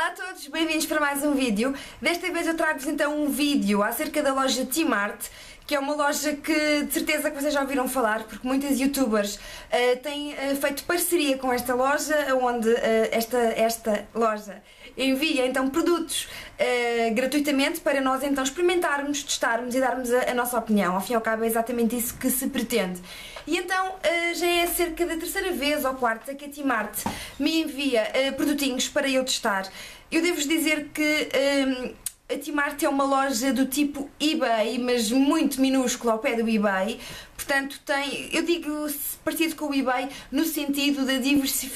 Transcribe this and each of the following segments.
Olá a todos, bem-vindos para mais um vídeo. Desta vez eu trago-vos então um vídeo acerca da loja T-Mart, que é uma loja que de certeza que vocês já ouviram falar, porque muitas youtubers têm feito parceria com esta loja, onde esta loja envia então produtos gratuitamente para nós então experimentarmos, testarmos e darmos a nossa opinião. Ao fim e ao cabo é exatamente isso que se pretende. E então já é cerca da terceira vez ou quarta que a T-Mart me envia produtinhos para eu testar. Eu devo-vos dizer que a T-Mart é uma loja do tipo eBay, mas muito minúscula ao pé do eBay. Portanto, eu digo parecido com o eBay no sentido da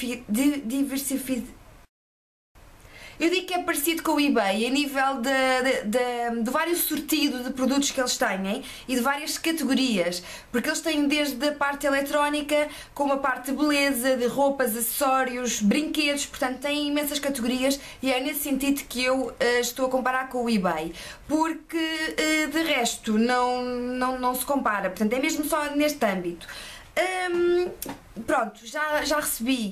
Eu digo que é parecido com o eBay a nível de vários sortido de produtos que eles têm e de várias categorias, porque eles têm desde a parte eletrónica, como a parte de beleza, de roupas, acessórios, brinquedos, portanto têm imensas categorias e é nesse sentido que eu estou a comparar com o eBay, porque de resto não se compara, portanto é mesmo só neste âmbito. Pronto, já recebi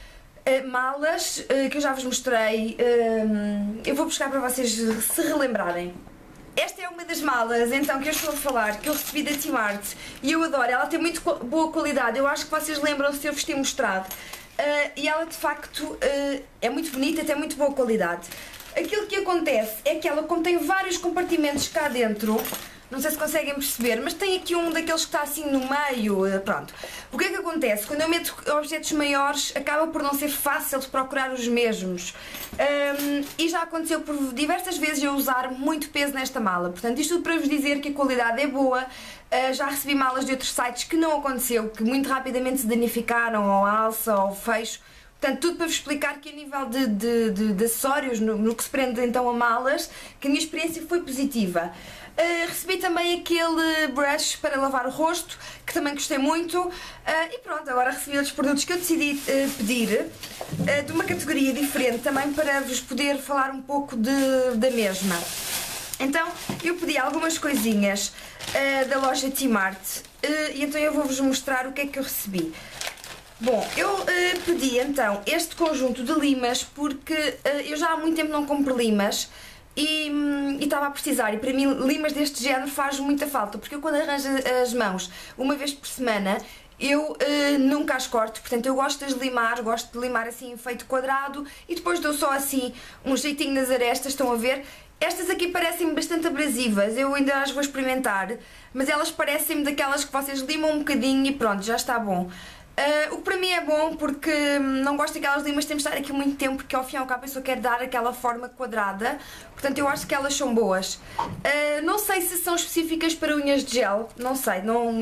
malas que eu já vos mostrei. Eu vou buscar para vocês se relembrarem. Esta é uma das malas então que eu estou a falar, que eu recebi da T-Mart e eu adoro, ela tem muito boa qualidade. Eu acho que vocês lembram-se de eu vos ter mostrado, e ela de facto é muito bonita, tem muito boa qualidade. Aquilo que acontece é que ela contém vários compartimentos cá dentro. Não sei se conseguem perceber, mas tem aqui um daqueles que está assim no meio, pronto. O que é que acontece? Quando eu meto objetos maiores, acaba por não ser fácil de procurar os mesmos. E já aconteceu por diversas vezes eu usar muito peso nesta mala. Portanto, isto tudo para vos dizer que a qualidade é boa. Já recebi malas de outros sites que não aconteceu, que muito rapidamente se danificaram, ou a alça, ou o fecho. Portanto, tudo para vos explicar que a nível de acessórios, no que se prende então a malas, que a minha experiência foi positiva. Recebi também aquele brush para lavar o rosto, que também gostei muito, e pronto, agora recebi outros produtos que eu decidi pedir, de uma categoria diferente também, para vos poder falar um pouco da mesma. Então, eu pedi algumas coisinhas da loja T-Mart, e então eu vou-vos mostrar o que é que eu recebi. Bom, eu pedi então este conjunto de limas, porque eu já há muito tempo não compro limas, e estava a precisar, e para mim limas deste género faz muita falta, porque eu quando arranjo as mãos uma vez por semana, eu nunca as corto, portanto eu gosto de as limar, gosto de limar assim em feito quadrado e depois dou só assim um jeitinho nas arestas, estão a ver? Estas aqui parecem-me bastante abrasivas, eu ainda as vou experimentar, mas elas parecem-me daquelas que vocês limam um bocadinho e pronto, já está bom. O que para mim é bom, porque não gosto daquelas limas que temos de estar aqui muito tempo, porque ao fim e ao cabo a pessoa quer dar aquela forma quadrada, portanto eu acho que elas são boas. Não sei se são específicas para unhas de gel, não sei,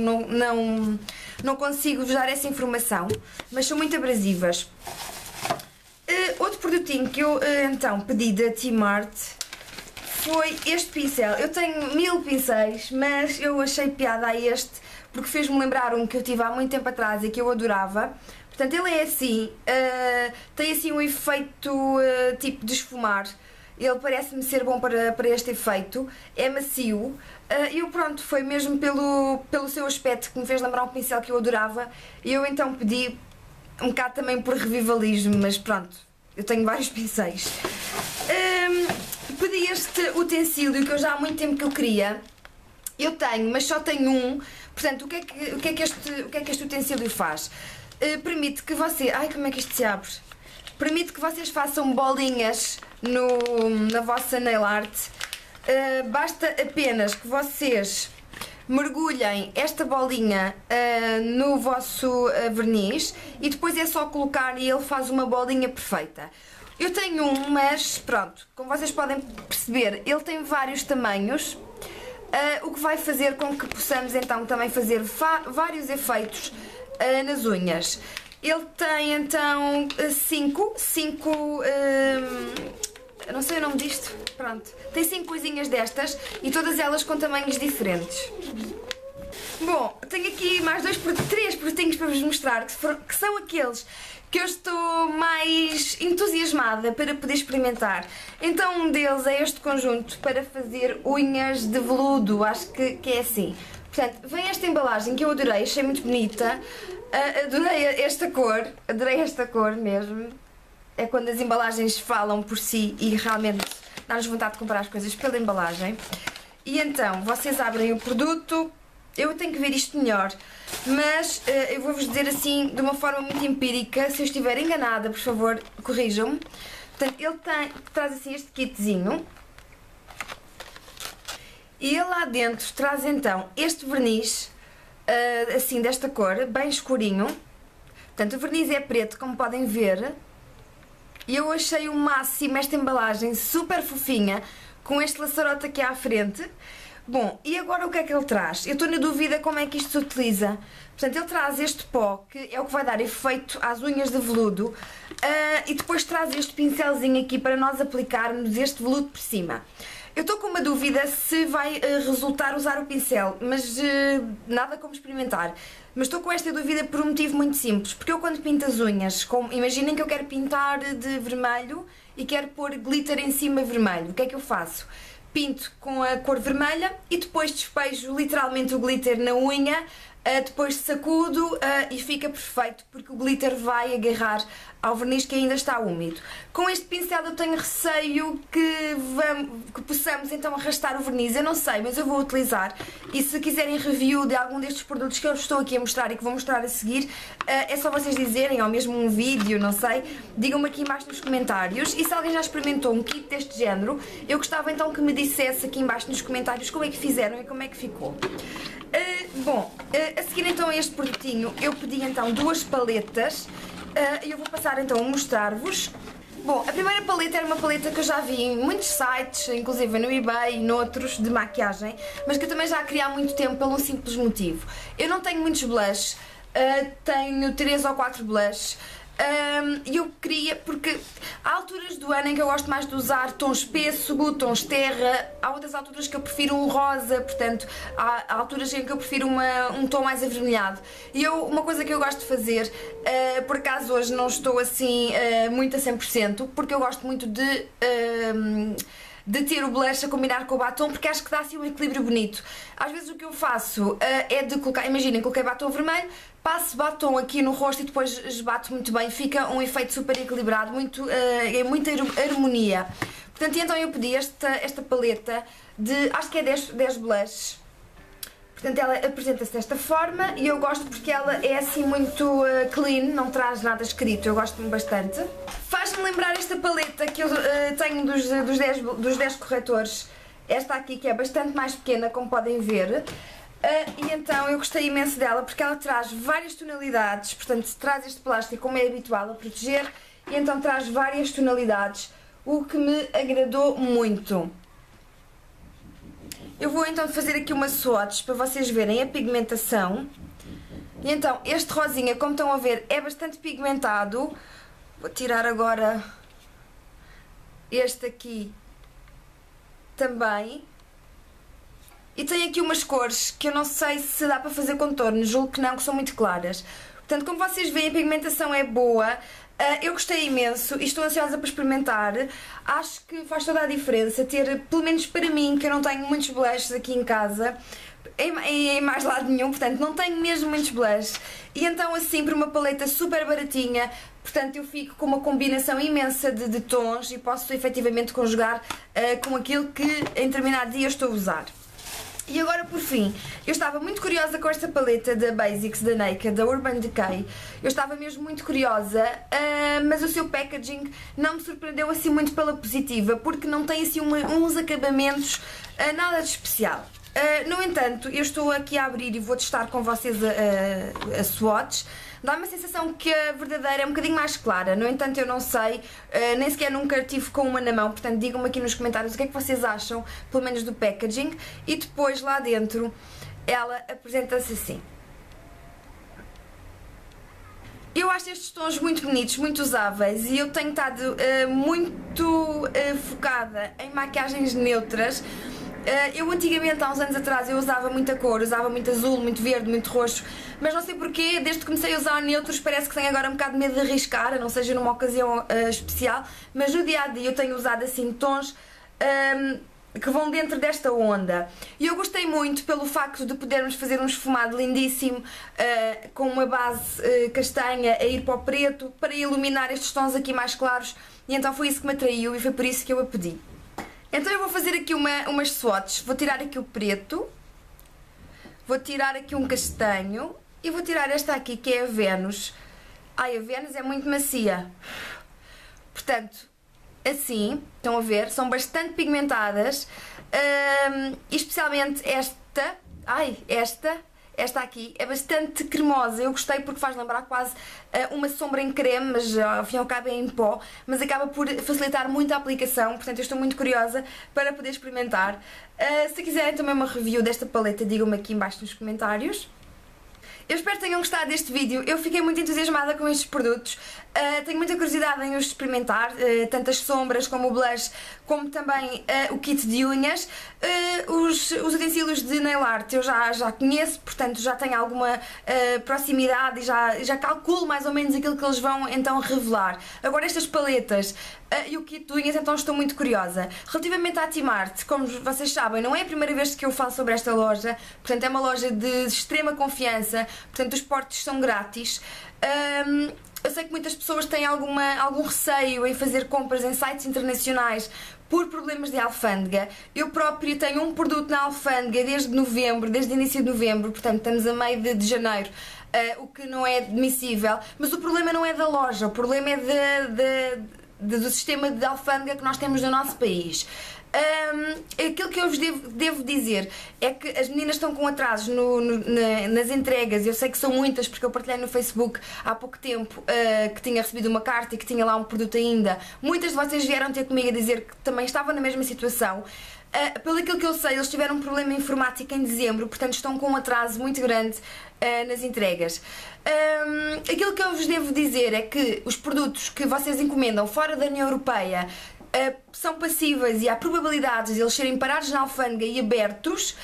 não consigo vos dar essa informação, mas são muito abrasivas. Outro produtinho que eu então pedi da T-Mart foi este pincel. Eu tenho 1000 pincéis, mas eu achei piada a este, porque fez-me lembrar um que eu tive há muito tempo atrás e que eu adorava. Portanto, ele é assim, tem assim um efeito tipo de esfumar. Ele parece-me ser bom para este efeito, é macio. E pronto, foi mesmo pelo seu aspecto que me fez lembrar um pincel que eu adorava. E eu então pedi um bocado também por revivalismo, mas pronto, eu tenho vários pincéis. Pedi este utensílio que eu já há muito tempo que eu queria. Eu tenho, mas só tenho um. Portanto, o que é que este utensílio faz? Permite que você... Ai, como é que isto se abre? Permite que vocês façam bolinhas na vossa nail art. Basta apenas que vocês mergulhem esta bolinha no vosso verniz e depois é só colocar e ele faz uma bolinha perfeita. Eu tenho um, mas pronto, como vocês podem perceber, ele tem vários tamanhos. O que vai fazer com que possamos então também fazer vários efeitos nas unhas. Ele tem então 5, eu não sei o nome disto, pronto. Tem 5 coisinhas destas e todas elas com tamanhos diferentes. Bom, tenho aqui mais 3 produtinhos para vos mostrar, que são aqueles que eu estou mais entusiasmada para poder experimentar. Então um deles é este conjunto para fazer unhas de veludo, acho que é assim. Portanto, vem esta embalagem que eu adorei, achei muito bonita, adorei esta cor mesmo. é quando as embalagens falam por si e realmente dá-nos vontade de comprar as coisas pela embalagem. E então, vocês abrem o produto, eu tenho que ver isto melhor, mas eu vou-vos dizer assim, de uma forma muito empírica, se eu estiver enganada, por favor, corrijam-me. Portanto, ele traz assim este kitzinho, e ele lá dentro traz então este verniz, assim desta cor, bem escurinho. Portanto, o verniz é preto, como podem ver, e eu achei o máximo esta embalagem super fofinha, com este laçarote aqui à frente. Bom, e agora o que é que ele traz? Eu estou na dúvida como é que isto se utiliza. Portanto, ele traz este pó, que é o que vai dar efeito às unhas de veludo, e depois traz este pincelzinho aqui para nós aplicarmos este veludo por cima. Eu estou com uma dúvida se vai resultar usar o pincel, mas nada como experimentar. Mas estou com esta dúvida por um motivo muito simples, porque eu quando pinto as unhas, imaginem que eu quero pintar de vermelho e quero pôr glitter em cima vermelho, o que é que eu faço? Pinto com a cor vermelha e depois despejo literalmente o glitter na unha, depois sacudo e fica perfeito, porque o glitter vai agarrar ao verniz que ainda está úmido. Com este pincel eu tenho receio que possamos então arrastar o verniz, eu não sei, mas eu vou utilizar, e se quiserem review de algum destes produtos que eu estou aqui a mostrar e que vou mostrar a seguir, é só vocês dizerem, ou mesmo um vídeo, não sei, digam-me aqui embaixo nos comentários, e se alguém já experimentou um kit deste género, eu gostava então que me dissesse aqui embaixo nos comentários como é que fizeram e como é que ficou. Bom, a seguir então a este produtinho, eu pedi então duas paletas, e eu vou passar então a mostrar-vos. Bom, a primeira paleta era uma paleta que eu já vi em muitos sites, inclusive no eBay e noutros, de maquiagem, mas que eu também já queria há muito tempo pelo um simples motivo. Eu não tenho muitos blushes, tenho 3 ou 4 blushes, e eu queria, porque há alturas do ano em que eu gosto mais de usar tons pêssego, tons terra, há outras alturas que eu prefiro um rosa, portanto há alturas em que eu prefiro um tom mais avermelhado. E uma coisa que eu gosto de fazer, por acaso hoje não estou assim muito a 100%, porque eu gosto muito de ter o blush a combinar com o batom, porque acho que dá assim um equilíbrio bonito. Às vezes o que eu faço é de colocar, imaginem, coloquei batom vermelho, passo batom aqui no rosto e depois esbato muito bem, fica um efeito super equilibrado, é muita harmonia. Portanto, então eu pedi esta paleta de, acho que é 10 blushes. Portanto, ela apresenta-se desta forma e eu gosto porque ela é assim muito clean, não traz nada escrito, eu gosto bastante. Faz-me lembrar esta paleta que eu tenho dos 10 corretores, esta aqui que é bastante mais pequena, como podem ver. E então eu gostei imenso dela porque ela traz várias tonalidades, portanto traz este plástico como é habitual a proteger, e então traz várias tonalidades, o que me agradou muito. Eu vou então fazer aqui uma swatch para vocês verem a pigmentação. E então este rosinha, como estão a ver, é bastante pigmentado. Vou tirar agora este aqui também. E tem aqui umas cores que eu não sei se dá para fazer contorno, julgo que não, que são muito claras. Portanto, como vocês veem, a pigmentação é boa, eu gostei imenso e estou ansiosa para experimentar. Acho que faz toda a diferença ter, pelo menos para mim, que eu não tenho muitos blushes aqui em casa, em mais lado nenhum, portanto não tenho mesmo muitos blushes. E então assim, por uma paleta super baratinha, portanto eu fico com uma combinação imensa de tons e posso efetivamente conjugar com aquilo que em determinado dia estou a usar. E agora, por fim, eu estava muito curiosa com esta paleta da Basics, da Naked, da Urban Decay. Eu estava mesmo muito curiosa, mas o seu packaging não me surpreendeu assim muito pela positiva, porque não tem assim uns acabamentos nada de especial. No entanto, eu estou aqui a abrir e vou testar com vocês a swatch. Dá-me a sensação que a verdadeira é um bocadinho mais clara, no entanto eu não sei, nem sequer nunca tive com uma na mão, portanto digam-me aqui nos comentários o que é que vocês acham, pelo menos do packaging. E depois lá dentro ela apresenta-se assim. Eu acho estes tons muito bonitos, muito usáveis, e eu tenho estado muito focada em maquiagens neutras. Eu antigamente, há uns anos atrás, eu usava muita cor, usava muito azul, muito verde, muito roxo, mas não sei porquê, desde que comecei a usar neutros parece que tenho agora um bocado de medo de arriscar, a não seja numa ocasião especial, mas no dia a dia eu tenho usado assim tons que vão dentro desta onda. E eu gostei muito pelo facto de podermos fazer um esfumado lindíssimo, com uma base castanha a ir para o preto, para iluminar estes tons aqui mais claros, e então foi isso que me atraiu e foi por isso que eu a pedi. Então eu vou fazer aqui umas swatches. Vou tirar aqui o preto, vou tirar aqui um castanho e vou tirar esta aqui que é a Venus. Ai, a Venus é muito macia. Portanto, assim, estão a ver, são bastante pigmentadas, especialmente esta, esta aqui é bastante cremosa. Eu gostei porque faz lembrar quase uma sombra em creme, mas ao fim e ao cabo é em pó, mas acaba por facilitar muito a aplicação, portanto eu estou muito curiosa para poder experimentar. Se quiserem também uma review desta paleta, digam-me aqui em baixo nos comentários. Eu espero que tenham gostado deste vídeo. Eu fiquei muito entusiasmada com estes produtos. Tenho muita curiosidade em os experimentar, tanto as sombras como o blush, como também o kit de unhas. Os utensílios de nail art eu já conheço, portanto já tenho alguma proximidade e já calculo mais ou menos aquilo que eles vão então revelar. Agora estas paletas e o kit de unhas, então estou muito curiosa. Relativamente à Timart, como vocês sabem, não é a primeira vez que eu falo sobre esta loja, portanto é uma loja de extrema confiança, portanto os portes são grátis. Eu sei que muitas pessoas têm algum receio em fazer compras em sites internacionais por problemas de alfândega. Eu própria tenho um produto na alfândega desde novembro, desde o início de novembro, portanto estamos a meio de janeiro, o que não é admissível, mas o problema não é da loja, o problema é do sistema de alfândega que nós temos no nosso país. Aquilo que eu vos devo dizer é que as meninas estão com atrasos nas entregas. Eu sei que são muitas porque eu partilhei no Facebook há pouco tempo que tinha recebido uma carta e que tinha lá um produto ainda. Muitas de vocês vieram ter comigo a dizer que também estavam na mesma situação. Pelo aquilo que eu sei, eles tiveram um problema informático em dezembro, portanto estão com um atraso muito grande nas entregas. Aquilo que eu vos devo dizer é que os produtos que vocês encomendam fora da União Europeia são passíveis e há probabilidades de eles serem parados na alfândega e abertos.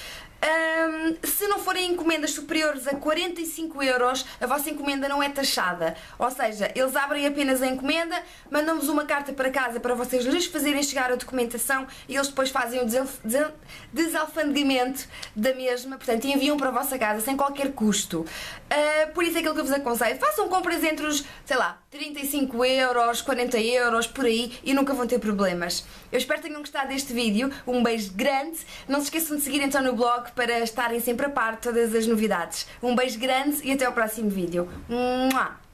Se não forem encomendas superiores a 45 €, a vossa encomenda não é taxada. Ou seja, eles abrem apenas a encomenda, mandam-vos uma carta para casa para vocês lhes fazerem chegar a documentação e eles depois fazem o desalfandegamento da mesma, portanto, e enviam para a vossa casa sem qualquer custo. Por isso é aquilo que eu vos aconselho. Façam compras entre os, sei lá, 35 €, 40 €, por aí, e nunca vão ter problemas. Eu espero que tenham gostado deste vídeo. Um beijo grande. Não se esqueçam de seguir então no blog para estarem sempre a par de todas as novidades. Um beijo grande e até ao próximo vídeo. Mua!